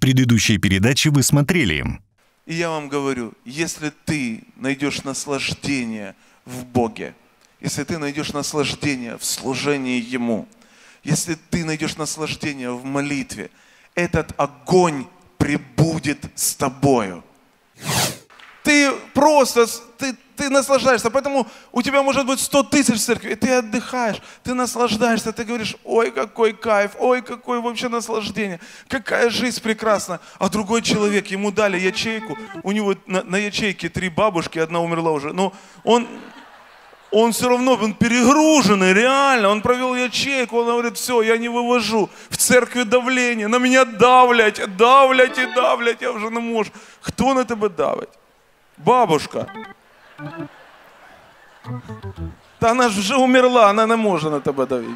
предыдущей передаче вы смотрели. И я вам говорю, если ты найдешь наслаждение в Боге, если ты найдешь наслаждение в служении Ему, если ты найдешь наслаждение в молитве, этот огонь пребудет с тобою. Ты просто, ты наслаждаешься, поэтому у тебя может быть 100 тысяч в церкви, и ты отдыхаешь, ты наслаждаешься, ты говоришь, ой, какой кайф, ой, какое вообще наслаждение, какая жизнь прекрасна. А другой человек, ему дали ячейку, у него на ячейке 3 бабушки, одна умерла уже, но он все равно, он перегруженный, реально, он провел ячейку, он говорит, все, я не вывожу, в церкви давление, на меня давлять, я уже не могу. Кто на тебя давить? Бабушка. Да она же уже умерла, она не может на тебя давить.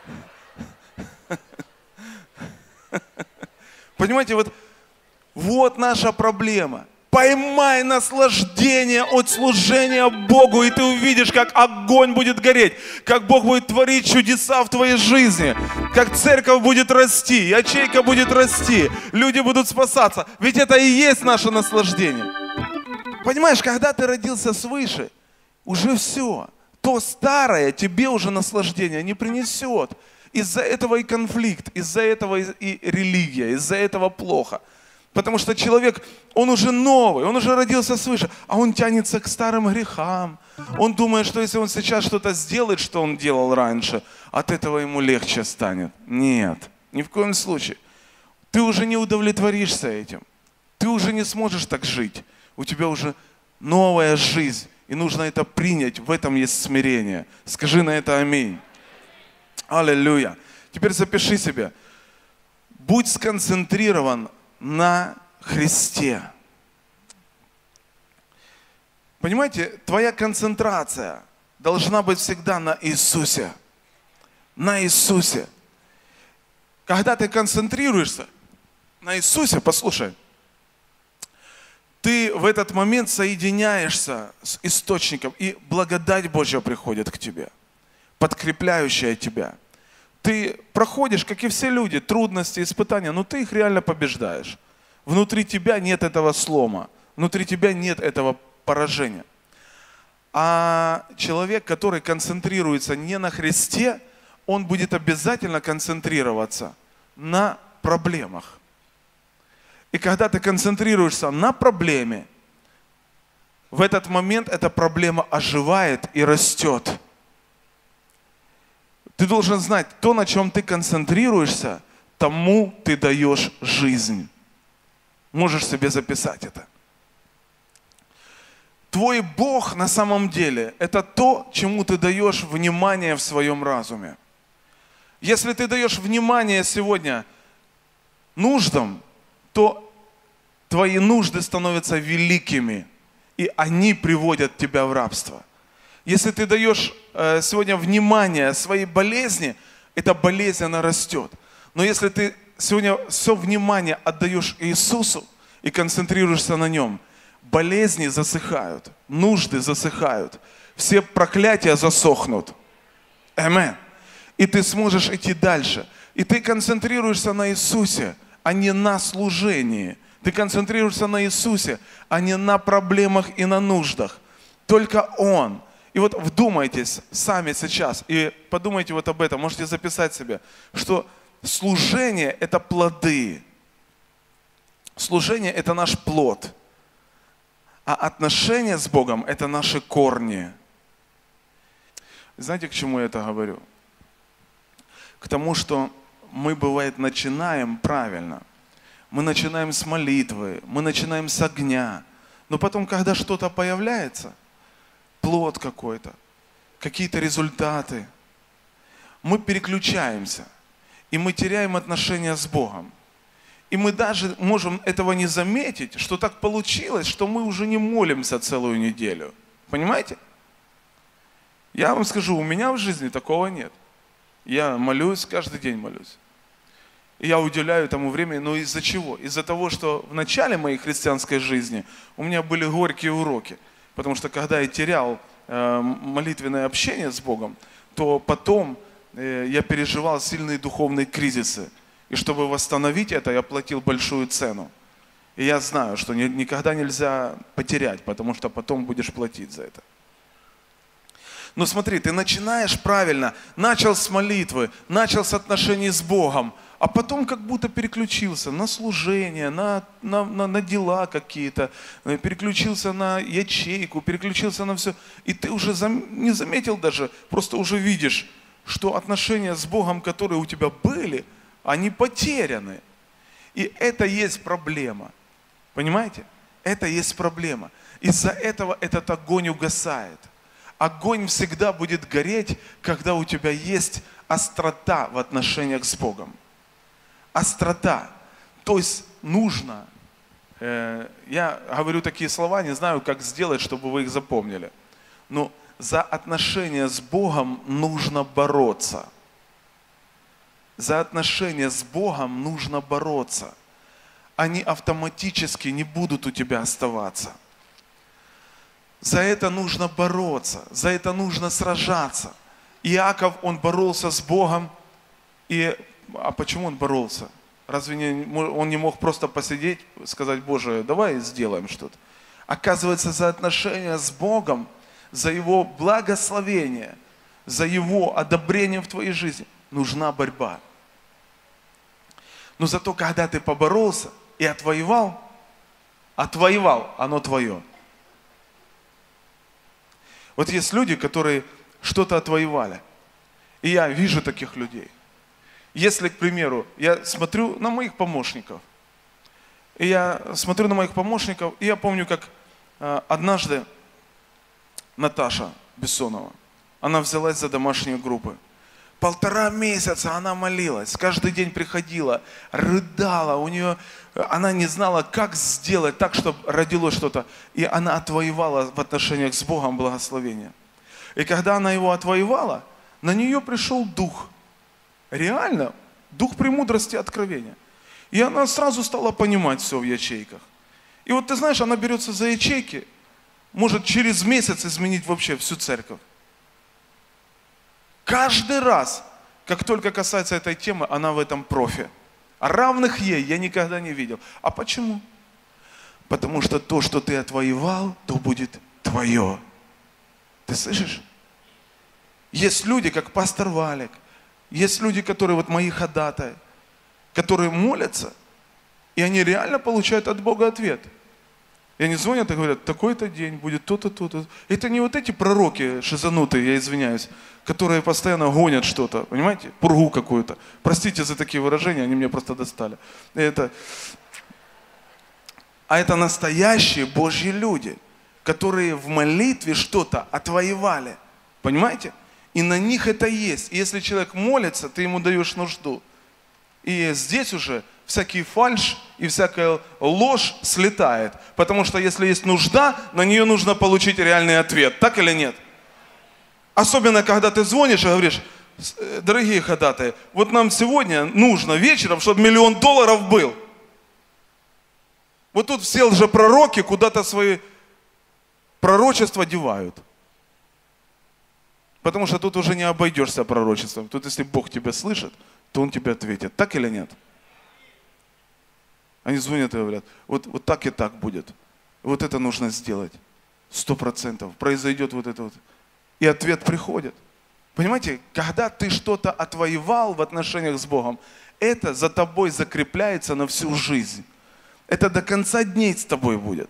Понимаете, вот наша проблема. Поймай наслаждение от служения Богу, и ты увидишь, как огонь будет гореть, как Бог будет творить чудеса в твоей жизни, как церковь будет расти, ячейка будет расти, люди будут спасаться. Ведь это и есть наше наслаждение. Понимаешь, когда ты родился свыше, уже все. То старое тебе уже наслаждение не принесет. Из-за этого и конфликт, из-за этого и религия, из-за этого плохо. Потому что человек, он уже новый, он уже родился свыше, а он тянется к старым грехам. Он думает, что если он сейчас что-то сделает, что он делал раньше, от этого ему легче станет. Нет, ни в коем случае. Ты уже не удовлетворишься этим. Ты уже не сможешь так жить. У тебя уже новая жизнь, и нужно это принять, в этом есть смирение. Скажи на это аминь. Аллилуйя. Теперь запиши себе. Будь сконцентрирован на Христе. Понимаете, твоя концентрация должна быть всегда на Иисусе. На Иисусе. Когда ты концентрируешься на Иисусе, послушай, ты в этот момент соединяешься с источником, и благодать Божья приходит к тебе, подкрепляющая тебя. Ты проходишь, как и все люди, трудности, испытания, но ты их реально побеждаешь. Внутри тебя нет этого слома, внутри тебя нет этого поражения. А человек, который концентрируется не на Христе, он будет обязательно концентрироваться на проблемах. И когда ты концентрируешься на проблеме, в этот момент эта проблема оживает и растет. Ты должен знать, то, на чем ты концентрируешься, тому ты даешь жизнь. Можешь себе записать это. Твой Бог на самом деле – это то, чему ты даешь внимание в своем разуме. Если ты даешь внимание сегодня нуждам, то твои нужды становятся великими, и они приводят тебя в рабство. Если ты даешь сегодня внимание своей болезни, эта болезнь, она растет. Но если ты сегодня все внимание отдаешь Иисусу и концентрируешься на Нем, болезни засыхают, нужды засыхают, все проклятия засохнут. Аминь. И ты сможешь идти дальше. И ты концентрируешься на Иисусе, а не на служении. Ты концентрируешься на Иисусе, а не на проблемах и на нуждах. Только Он. И вот вдумайтесь сами сейчас и подумайте вот об этом. Можете записать себе, что служение – это плоды. Служение – это наш плод. А отношения с Богом – это наши корни. Знаете, к чему я это говорю? К тому, что мы, бывает, начинаем правильно. Мы начинаем с молитвы, мы начинаем с огня. Но потом, когда что-то появляется, плод какой-то, какие-то результаты, мы переключаемся. И мы теряем отношения с Богом. И мы даже можем этого не заметить, что так получилось, что мы уже не молимся целую неделю. Понимаете? Я вам скажу, у меня в жизни такого нет. Я молюсь, каждый день молюсь. И я уделяю этому время, но из-за чего? Из-за того, что в начале моей христианской жизни у меня были горькие уроки. Потому что когда я терял молитвенное общение с Богом, то потом я переживал сильные духовные кризисы. И чтобы восстановить это, я платил большую цену. И я знаю, что никогда нельзя потерять, потому что потом будешь платить за это. Но смотри, ты начинаешь правильно, начал с молитвы, начал с отношений с Богом, а потом как будто переключился на служение, на дела какие-то, переключился на ячейку, переключился на все. И ты уже не заметил даже, просто уже видишь, что отношения с Богом, которые у тебя были, они потеряны. И это есть проблема. Понимаете? Это есть проблема. Из-за этого этот огонь угасает. Огонь всегда будет гореть, когда у тебя есть острота в отношениях с Богом. Острота. То есть нужно, я говорю такие слова, не знаю, как сделать, чтобы вы их запомнили. Но за отношения с Богом нужно бороться. За отношения с Богом нужно бороться. Они автоматически не будут у тебя оставаться. За это нужно бороться, за это нужно сражаться. Иаков, он боролся с Богом. А почему он боролся? Разве он не мог просто посидеть, сказать: Боже, давай сделаем что-то? Оказывается, за отношения с Богом, за Его благословение, за Его одобрение в твоей жизни нужна борьба. Но зато, когда ты поборолся и отвоевал, оно твое. Вот есть люди, которые что-то отвоевали. И я вижу таких людей. Если, к примеру, я смотрю на моих помощников, и я помню, как однажды Наташа Бессонова, она взялась за домашние группы. 1,5 месяца она молилась, каждый день приходила, рыдала, она не знала, как сделать так, чтобы родилось что-то. И она отвоевала в отношениях с Богом благословение. И когда она его отвоевала, на нее пришел дух. Реально, дух премудрости и откровения. И она сразу стала понимать все в ячейках. И вот ты знаешь, она берется за ячейки, может через месяц изменить вообще всю церковь. Каждый раз, как только касается этой темы, она в этом профи. А равных ей я никогда не видел. А почему? Потому что то, что ты отвоевал, то будет твое. Ты слышишь? Есть люди, как пастор Валик, есть люди, которые вот мои ходатаи, которые молятся, и они реально получают от Бога ответ. И они звонят и говорят: такой-то день будет то-то, то-то. Это не вот эти пророки шизанутые, я извиняюсь, которые постоянно гонят что-то, понимаете? Пургу какую-то. Простите за такие выражения, они меня просто достали. А это настоящие Божьи люди, которые в молитве что-то отвоевали. Понимаете? И на них это есть. И если человек молится, ты ему даешь нужду. И здесь уже всякий фальшь и всякая ложь слетает. Потому что если есть нужда, на нее нужно получить реальный ответ. Так или нет? Особенно, когда ты звонишь и говоришь: дорогие ходатаи, вот нам сегодня нужно вечером, чтобы $1 000 000 был. Вот тут все лжепророки куда-то свои пророчества девают. Потому что тут уже не обойдешься пророчеством. Тут если Бог тебя слышит, то Он тебе ответит. Так или нет? Они звонят и говорят: вот так и так будет. Вот это нужно сделать. 100%. Произойдет вот это вот. И ответ приходит. Понимаете, когда ты что-то отвоевал в отношениях с Богом, это за тобой закрепляется на всю жизнь. Это до конца дней с тобой будет.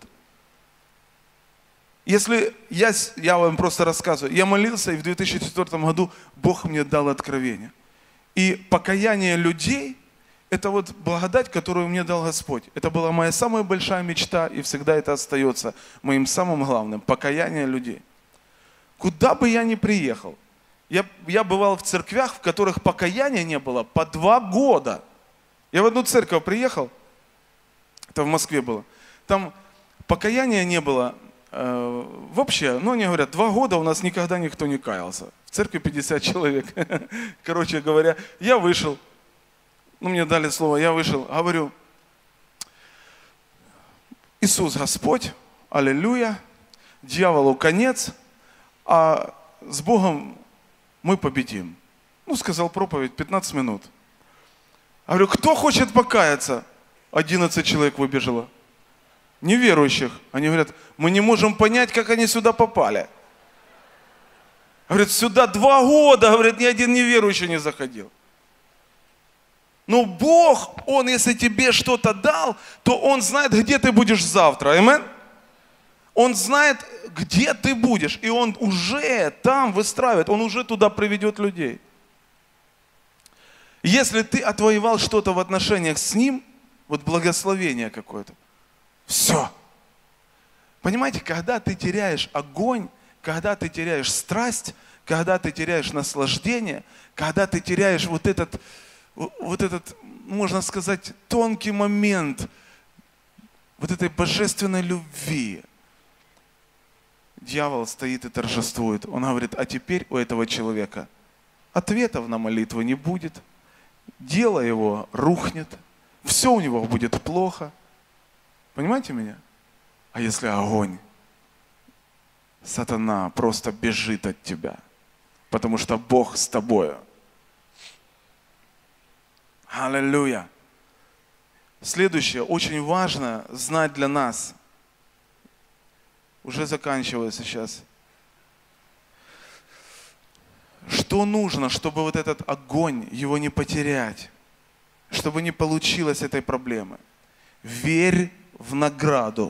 Если я вам просто рассказываю, я молился, и в 2004 году Бог мне дал откровение. И покаяние людей – это вот благодать, которую мне дал Господь. Это была моя самая большая мечта, и всегда это остается моим самым главным – покаяние людей. Куда бы я ни приехал, я бывал в церквях, в которых покаяния не было по 2 года. Я в одну церковь приехал, это в Москве было, там покаяния не было вообще, они говорят: 2 года у нас никогда никто не каялся. В церкви 50 человек. Короче говоря, я вышел, мне дали слово, я вышел, говорю: Иисус Господь, аллилуйя, дьяволу конец, а с Богом мы победим. Сказал проповедь 15 минут. Я говорю, кто хочет покаяться? 11 человек выбежало. Неверующих. Они говорят, мы не можем понять, как они сюда попали. Говорят, сюда 2 года, говорят, ни один неверующий не заходил. Но Бог, Он, если тебе что-то дал, то Он знает, где ты будешь завтра. Аминь? Он знает, где ты будешь. И Он уже там выстраивает, Он уже туда приведет людей. Если ты отвоевал что-то в отношениях с Ним, вот благословение какое-то, все. Понимаете, когда ты теряешь огонь, когда ты теряешь страсть, когда ты теряешь наслаждение, когда ты теряешь вот этот, можно сказать, тонкий момент вот этой божественной любви, дьявол стоит и торжествует. Он говорит, а теперь у этого человека ответов на молитву не будет, дело его рухнет, все у него будет плохо. Понимаете меня? А если огонь? Сатана просто бежит от тебя, потому что Бог с тобою. Аллилуйя. Следующее, очень важно знать для нас. Уже заканчиваю сейчас. Что нужно, чтобы вот этот огонь, его не потерять, чтобы не получилось этой проблемы? Верь в награду.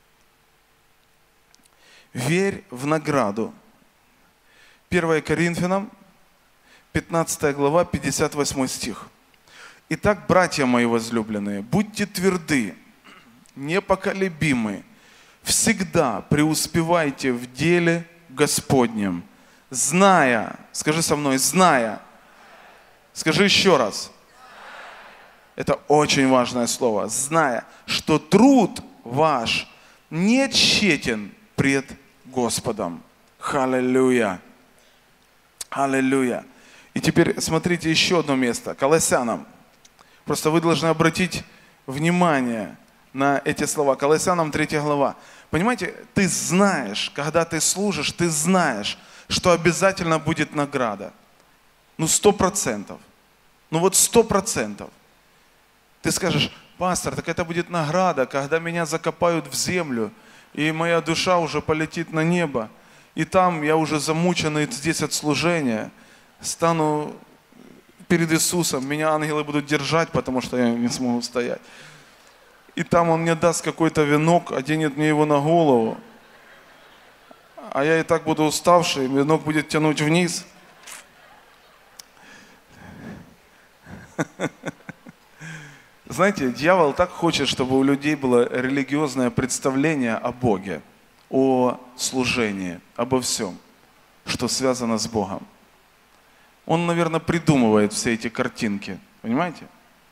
Верь в награду. 1 Коринфянам, 15 глава, 58 стих. Итак, братья мои возлюбленные, будьте тверды, непоколебимы, всегда преуспевайте в деле Господнем, зная, скажи со мной, зная, скажи еще раз, это очень важное слово, зная, что труд ваш не тщетен пред Господом. Аллилуйя. Аллилуйя. И теперь смотрите еще одно место, Колоссянам. Просто вы должны обратить внимание на эти слова. Колоссянам 3 глава. Понимаете, ты знаешь, когда ты служишь, ты знаешь, что обязательно будет награда. 100%. Вот 100%. Ты скажешь, пастор, так это будет награда, когда меня закопают в землю, и моя душа уже полетит на небо, и там я уже замученный здесь от служения, стану перед Иисусом, меня ангелы будут держать, потому что я не смогу стоять. И там Он мне даст какой-то венок, оденет мне его на голову, а я и так буду уставший, венок будет тянуть вниз. Знаете, дьявол так хочет, чтобы у людей было религиозное представление о Боге, о служении, обо всем, что связано с Богом. Он, наверное, придумывает все эти картинки, понимаете?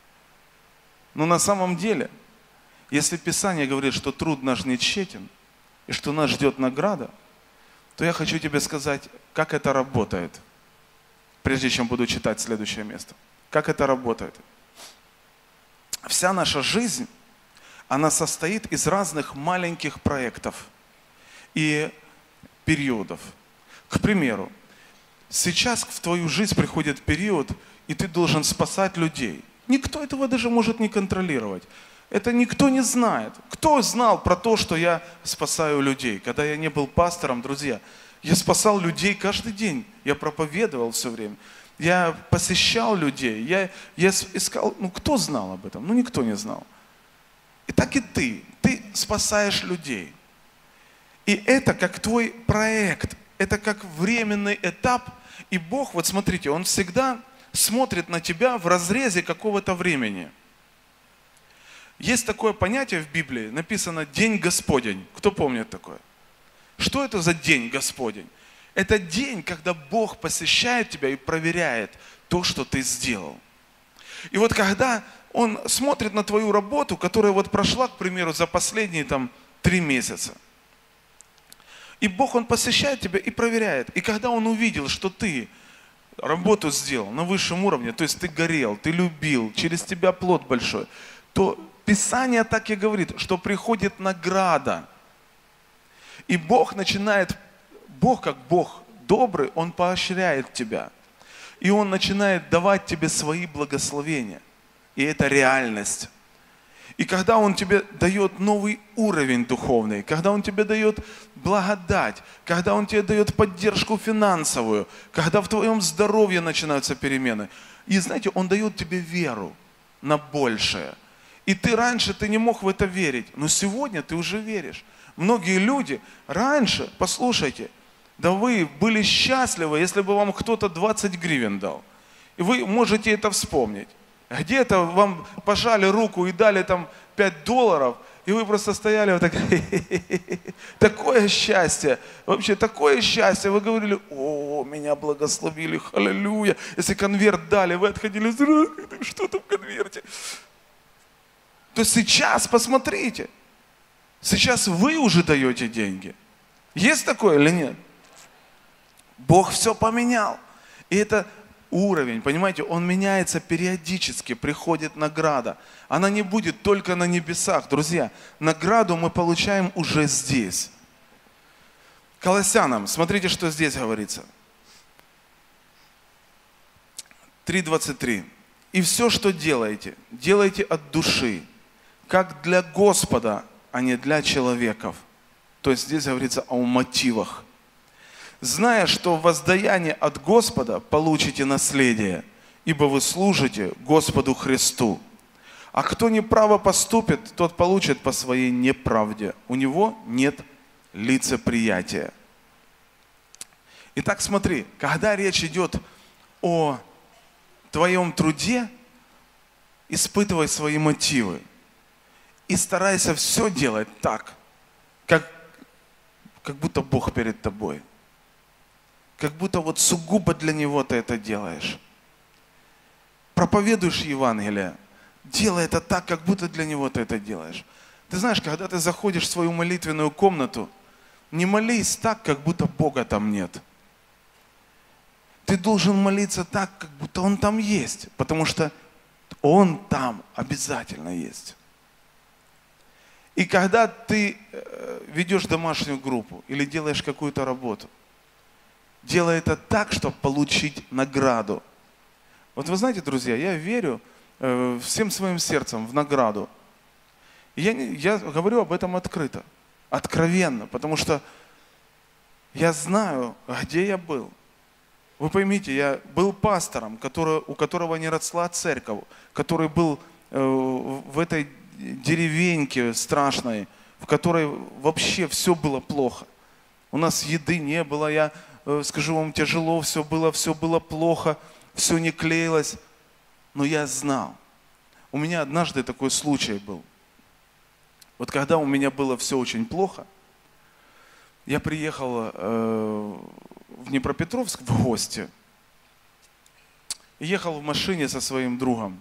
Но на самом деле, если Писание говорит, что труд наш не тщетен, и что нас ждет награда, то я хочу тебе сказать, как это работает, прежде чем буду читать следующее место. Как это работает? Вся наша жизнь, она состоит из разных маленьких проектов и периодов. К примеру, сейчас в твою жизнь приходит период, и ты должен спасать людей. Никто этого даже может не контролировать. Это никто не знает. Кто знал про то, что я спасаю людей? Когда я не был пастором, друзья, я спасал людей каждый день. Я проповедовал все время. Я посещал людей. Я искал, кто знал об этом? Никто не знал. И так и ты. Ты спасаешь людей. И это как твой проект. Это как временный этап. И Бог, вот смотрите, Он всегда смотрит на тебя в разрезе какого-то времени. Есть такое понятие в Библии, написано «День Господень». Кто помнит такое? Что это за День Господень? Это день, когда Бог посещает тебя и проверяет то, что ты сделал. И вот когда Он смотрит на твою работу, которая вот прошла, к примеру, за последние 3 месяца, и Бог, Он посещает тебя и проверяет. И когда Он увидел, что ты работу сделал на высшем уровне, то есть ты горел, ты любил, через тебя плод большой, то Писание так и говорит, что приходит награда. И Бог начинает, Бог как Бог добрый, Он поощряет тебя. И Он начинает давать тебе свои благословения. И это реальность. И когда Он тебе дает новый уровень духовный, когда Он тебе дает благодать, когда Он тебе дает поддержку финансовую, когда в твоем здоровье начинаются перемены. И знаете, Он дает тебе веру на большее. И раньше ты не мог в это верить, но сегодня ты уже веришь. Многие люди раньше, послушайте, да вы были счастливы, если бы вам кто-то 20 гривен дал. И вы можете это вспомнить. Где-то вам пожали руку и дали там $5, и вы просто стояли вот так, такое счастье, вообще такое счастье. Вы говорили: о, меня благословили, аллилуйя. Если конверт дали, вы отходили: что там в конверте? То сейчас посмотрите, сейчас вы уже даете деньги. Есть такое или нет? Бог все поменял. И это уровень, понимаете, он меняется периодически, приходит награда. Она не будет только на небесах, друзья. Награду мы получаем уже здесь. Колоссянам, смотрите, что здесь говорится. 3:23. И все, что делаете, делайте от души, как для Господа, а не для человеков. То есть здесь говорится о мотивах. Зная, что в воздаянии от Господа получите наследие, ибо вы служите Господу Христу. А кто неправо поступит, тот получит по своей неправде. У него нет лицеприятия. Итак, смотри, когда речь идет о твоем труде, испытывай свои мотивы и старайся все делать так, как будто Бог перед тобой. Как будто вот сугубо для Него ты это делаешь. Проповедуешь Евангелие, делай это так, как будто для Него ты это делаешь. Ты знаешь, когда ты заходишь в свою молитвенную комнату, не молись так, как будто Бога там нет. Ты должен молиться так, как будто Он там есть, потому что Он там обязательно есть. И когда ты ведешь домашнюю группу или делаешь какую-то работу, делай это так, чтобы получить награду. Вот вы знаете, друзья, я верю всем своим сердцем в награду. И я говорю об этом открыто, откровенно, потому что я знаю, где я был. Вы поймите, я был пастором, у которого не росла церковь, который был в этой деревеньке страшной, в которой вообще все было плохо. У нас еды не было, я скажу вам, тяжело, все было плохо, все не клеилось. Но я знал. У меня однажды такой случай был. Вот когда у меня было все очень плохо, я приехал в Днепропетровск в гости. И ехал в машине со своим другом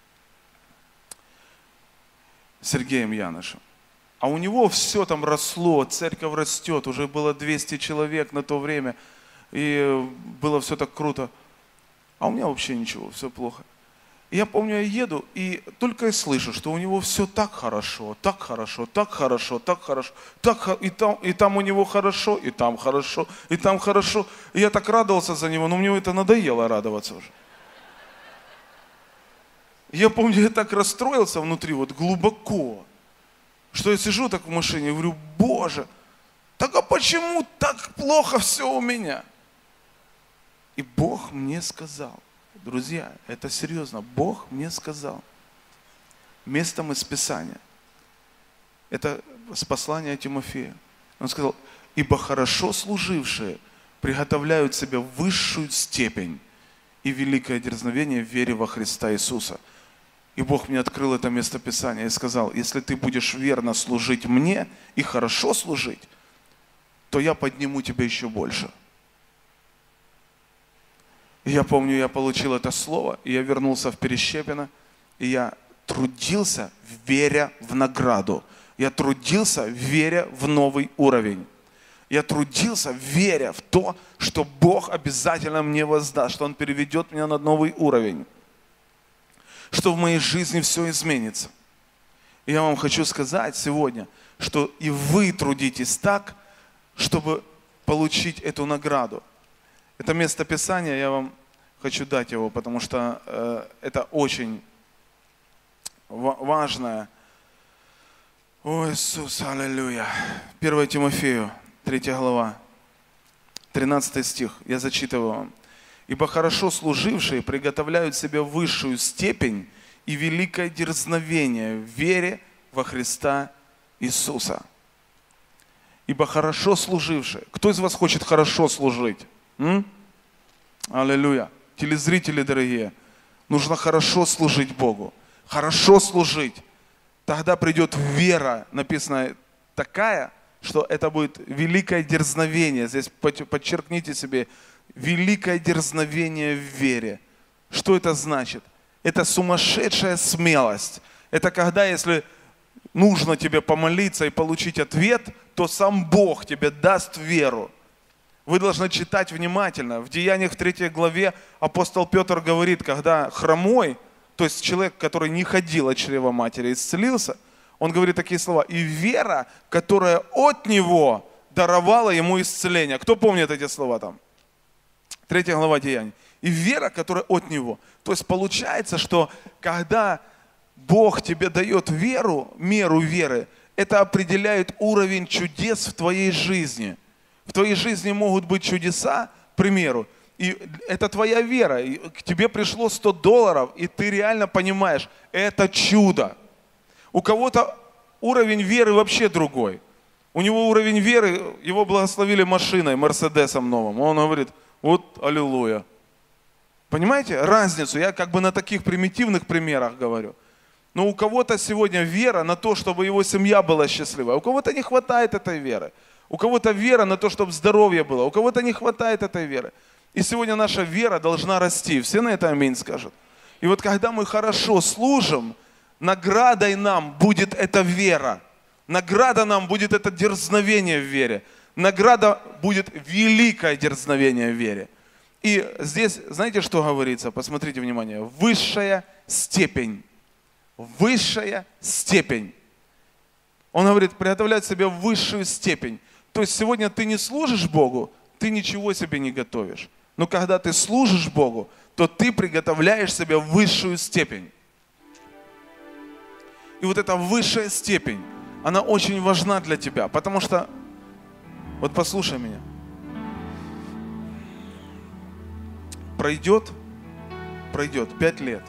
Сергеем Янышем. А у него все там росло, церковь растет, уже было 200 человек на то время, и было все так круто. А у меня вообще ничего, все плохо. И я помню, я еду, и только я слышу, что у него все так хорошо, так хорошо, так хорошо, так хорошо, и там у него хорошо, и там хорошо, и там хорошо. И я так радовался за него, но мне это надоело радоваться уже. Я помню, я так расстроился внутри, вот глубоко, что я сижу так в машине и говорю: Боже, так а почему так плохо все у меня? И Бог мне сказал, друзья, это серьезно, Бог мне сказал, местом из Писания, это с послания Тимофея, Он сказал: ибо хорошо служившие приготовляют себе высшую степень и великое дерзновение в вере во Христа Иисуса. И Бог мне открыл это место Писания и сказал: если ты будешь верно служить мне и хорошо служить, то я подниму тебя еще больше. И я помню, я получил это слово, и я вернулся в Перещепино, и я трудился, веря в награду. Я трудился, веря в новый уровень. Я трудился, веря в то, что Бог обязательно мне воздаст, что Он переведет меня на новый уровень, что в моей жизни все изменится. И я вам хочу сказать сегодня, что и вы трудитесь так, чтобы получить эту награду. Это место Писания, я вам хочу дать его, потому что это очень важное. О, Иисус, аллилуйя. 1 Тимофею, 3 глава, 13 стих. Я зачитываю вам. «Ибо хорошо служившие приготовляют себе высшую степень и великое дерзновение в вере во Христа Иисуса». Ибо хорошо служившие. Кто из вас хочет хорошо служить? Аллилуйя. Телезрители дорогие, нужно хорошо служить Богу. Хорошо служить. Тогда придет вера, написано, такая, что это будет великое дерзновение. Здесь подчеркните себе, великое дерзновение в вере. Что это значит? Это сумасшедшая смелость. Это когда, если нужно тебе помолиться и получить ответ, то сам Бог тебе даст веру. Вы должны читать внимательно. В Деяниях в 3 главе апостол Петр говорит, когда хромой, то есть человек, который не ходил от чрева матери, исцелился, он говорит такие слова. «И вера, которая от него даровала ему исцеление». Кто помнит эти слова там? 3 глава Деяний. «И вера, которая от него». То есть получается, что когда Бог тебе дает веру, меру веры, это определяет уровень чудес в твоей жизни. В твоей жизни могут быть чудеса, к примеру, и это твоя вера. И к тебе пришло $100, и ты реально понимаешь, это чудо. У кого-то уровень веры вообще другой. У него уровень веры, его благословили машиной, Мерседесом новым. Он говорит, вот аллилуйя. Понимаете разницу? Я как бы на таких примитивных примерах говорю. Но у кого-то сегодня вера на то, чтобы его семья была счастливой. У кого-то не хватает этой веры. У кого-то вера на то, чтобы здоровье было. У кого-то не хватает этой веры. И сегодня наша вера должна расти. Все на это аминь скажут. И вот когда мы хорошо служим, наградой нам будет эта вера. Награда нам будет это дерзновение в вере. Награда будет великое дерзновение в вере. И здесь, знаете, что говорится? Посмотрите внимание. Высшая степень. Высшая степень. Он говорит, приготовлять себе высшую степень. То есть сегодня ты не служишь Богу, ты ничего себе не готовишь. Но когда ты служишь Богу, то ты приготовляешь себе высшую степень. И вот эта высшая степень, она очень важна для тебя, потому что, вот послушай меня, пройдет 5 лет.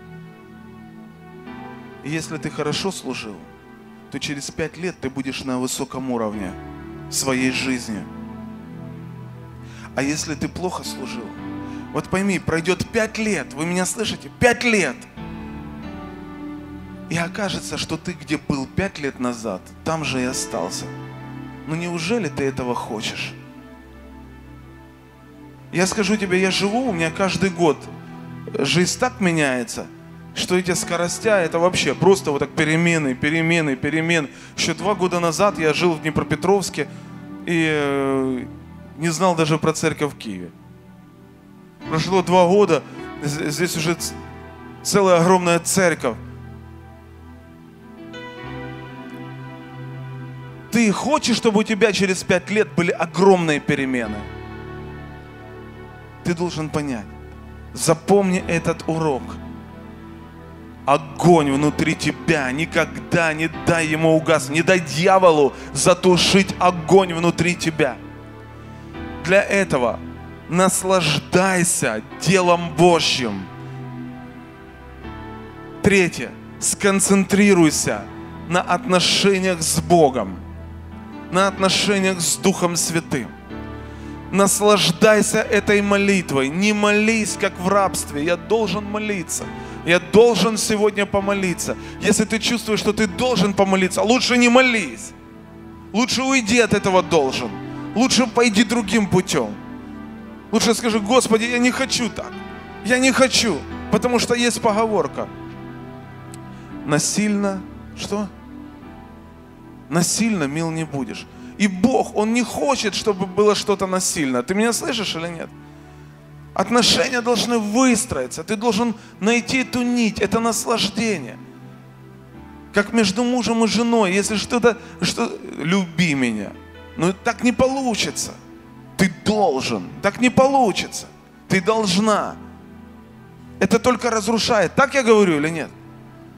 И если ты хорошо служил, то через 5 лет ты будешь на высоком уровне своей жизни. А если ты плохо служил, вот пойми, пройдет 5 лет, вы меня слышите? 5 лет! И окажется, что ты где был 5 лет назад, там же и остался. Ну неужели ты этого хочешь? Я скажу тебе, я живу, у меня каждый год жизнь так меняется, что эти скоростя, это вообще просто вот так перемены. Еще 2 года назад я жил в Днепропетровске и не знал даже про церковь в Киеве. Прошло 2 года, здесь уже целая огромная церковь. Ты хочешь, чтобы у тебя через 5 лет были огромные перемены? Ты должен понять, запомни этот урок. Огонь внутри тебя, никогда не дай ему угаснуть, не дай дьяволу затушить огонь внутри тебя. Для этого наслаждайся делом Божьим. 3. Сконцентрируйся на отношениях с Богом, на отношениях с Духом Святым. Наслаждайся этой молитвой. Не молись, как в рабстве. Я должен молиться. Я должен сегодня помолиться. Если ты чувствуешь, что ты должен помолиться, лучше не молись. Лучше уйди от этого должен. Лучше пойди другим путем. Лучше скажи, Господи, я не хочу так. Я не хочу. Потому что есть поговорка. Насильно, что? Насильно мил не будешь. И Бог, Он не хочет, чтобы было что-то насильно. Ты меня слышишь или нет? Отношения должны выстроиться. Ты должен найти эту нить, это наслаждение. Как между мужем и женой. Если что-то, люби меня. Но так не получится. Ты должен. Так не получится. Ты должна. Это только разрушает. Так я говорю или нет?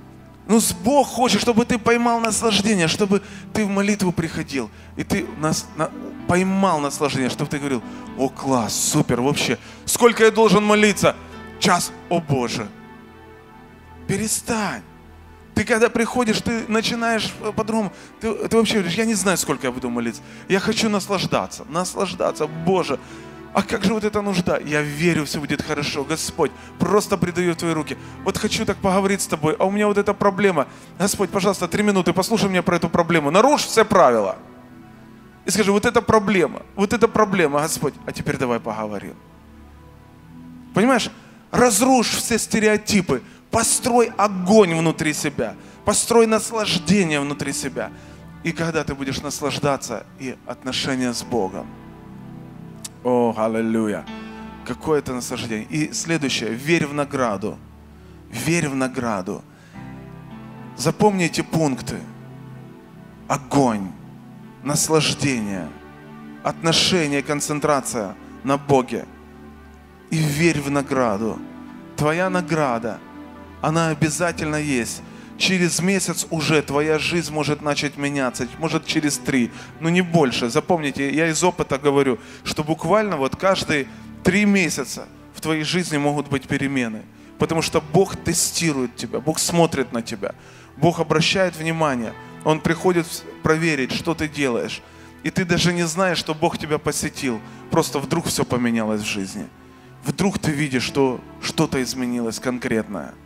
Ну, Бог хочет, чтобы ты поймал наслаждение, чтобы ты в молитву приходил, и ты поймал наслаждение, чтобы ты говорил: о, класс, супер, вообще, сколько я должен молиться? Час, о Боже. Перестань. Ты когда приходишь, ты начинаешь по-другому, ты вообще говоришь: я не знаю, сколько я буду молиться, я хочу наслаждаться, Боже. А как же вот эта нужда? Я верю, все будет хорошо. Господь, просто предаю в Твои руки. Вот хочу так поговорить с Тобой, а у меня вот эта проблема. Господь, пожалуйста, 3 минуты, послушай меня про эту проблему. Нарушь все правила. И скажи: вот эта проблема, Господь, а теперь давай поговорим. Понимаешь? Разрушь все стереотипы. Построй огонь внутри себя. Построй наслаждение внутри себя. И когда ты будешь наслаждаться, и отношения с Богом. О, аллилуйя. Какое это наслаждение. И следующее. Верь в награду. Верь в награду. Запомни эти пункты. Огонь. Наслаждение. Отношение, концентрация на Боге. И верь в награду. Твоя награда, она обязательно есть. Через месяц уже твоя жизнь может начать меняться, может через 3, но не больше. Запомните, я из опыта говорю, что буквально вот каждые 3 месяца в твоей жизни могут быть перемены. Потому что Бог тестирует тебя, Бог смотрит на тебя, Бог обращает внимание, Он приходит проверить, что ты делаешь. И ты даже не знаешь, что Бог тебя посетил, просто вдруг все поменялось в жизни. Вдруг ты видишь, что что-то изменилось конкретное.